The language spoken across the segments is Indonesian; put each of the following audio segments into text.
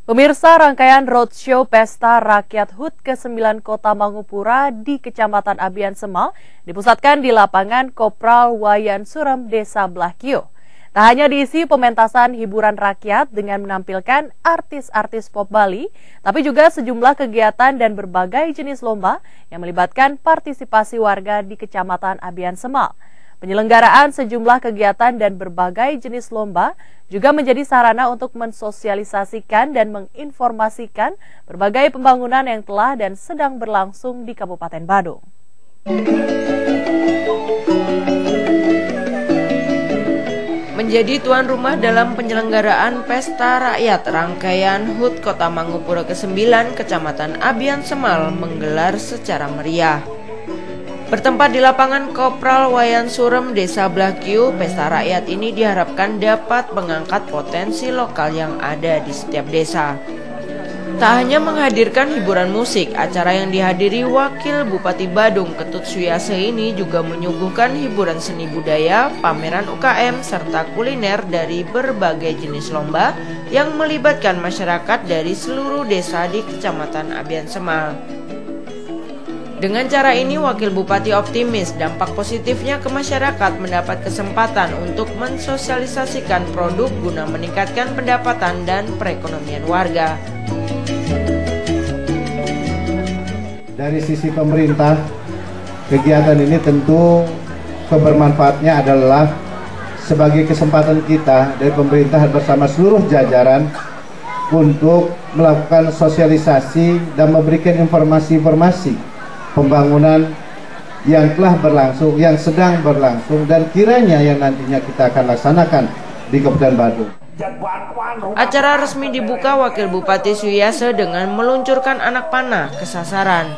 Pemirsa, rangkaian roadshow Pesta Rakyat HUT ke-9 Kota Mangupura di Kecamatan Abian Semal dipusatkan di lapangan Kopral Wayan Surem, Desa Blakio. Tak hanya diisi pementasan hiburan rakyat dengan menampilkan artis-artis pop Bali, tapi juga sejumlah kegiatan dan berbagai jenis lomba yang melibatkan partisipasi warga di Kecamatan Abian Semal. Penyelenggaraan sejumlah kegiatan dan berbagai jenis lomba juga menjadi sarana untuk mensosialisasikan dan menginformasikan berbagai pembangunan yang telah dan sedang berlangsung di Kabupaten Badung. Menjadi tuan rumah dalam penyelenggaraan Pesta Rakyat rangkaian HUT Kota Mangupura ke-9 Kecamatan Abian Semal menggelar secara meriah. Bertempat di lapangan Kopral Wayan Surem, Desa Blakio, Pesta Rakyat ini diharapkan dapat mengangkat potensi lokal yang ada di setiap desa. Tak hanya menghadirkan hiburan musik, acara yang dihadiri Wakil Bupati Badung Ketut Suyase ini juga menyuguhkan hiburan seni budaya, pameran UKM, serta kuliner dari berbagai jenis lomba yang melibatkan masyarakat dari seluruh desa di Kecamatan Abian Semal. Dengan cara ini, Wakil Bupati optimis dampak positifnya ke masyarakat mendapat kesempatan untuk mensosialisasikan produk guna meningkatkan pendapatan dan perekonomian warga. Dari sisi pemerintah, kegiatan ini tentu kebermanfaatnya adalah sebagai kesempatan kita dari pemerintah bersama seluruh jajaran untuk melakukan sosialisasi dan memberikan informasi-informasi pembangunan yang telah berlangsung, yang sedang berlangsung, dan kiranya yang nantinya kita akan laksanakan di Kabupaten Badung. Acara resmi dibuka Wakil Bupati Suyase dengan meluncurkan anak panah ke sasaran.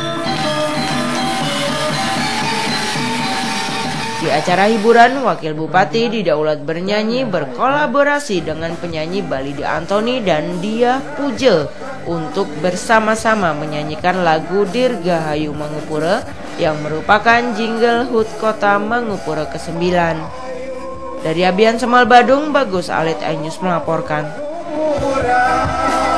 Di acara hiburan, Wakil Bupati didaulat bernyanyi berkolaborasi dengan penyanyi Bali Antoni dan Dia Puje untuk bersama-sama menyanyikan lagu Dirgahayu Mangupura yang merupakan jingle HUT Kota Mangupura ke-9. Dari Abian Semal Badung, Bagus Alit iNews melaporkan.